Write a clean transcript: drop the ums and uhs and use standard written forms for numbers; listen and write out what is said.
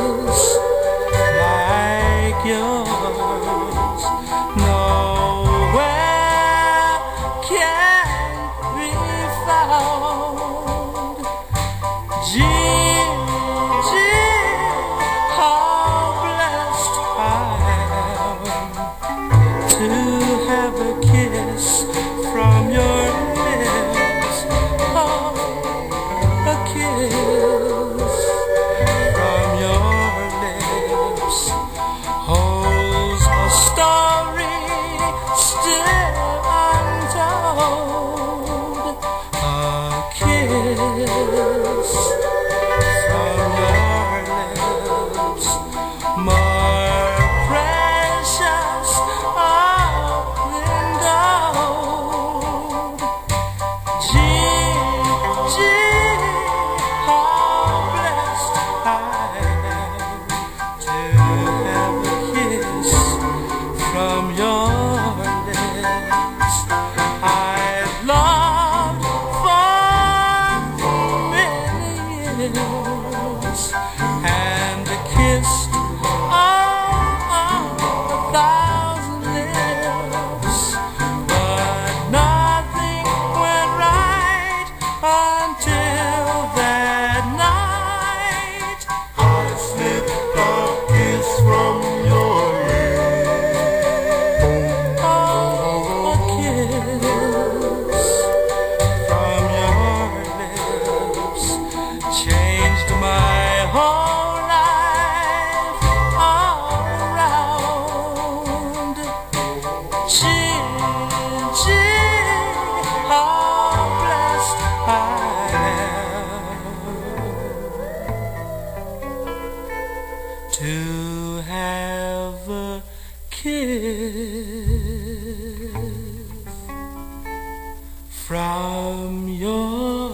like yours nowhere can be found. Gee, how blessed I am to have a kiss from your lips. Oh, a kiss from your lips holds a story still untold. A kiss from your lips, more precious than gold. Gee, how blessed I am to have a kiss from your lips. I've loved for many years and kissed a thousand lips, but nothing went right until that night I slipped a kiss from your lips. Oh, a kiss from your lips changed my whole life all around. Gee, how blessed I am to have a kiss from your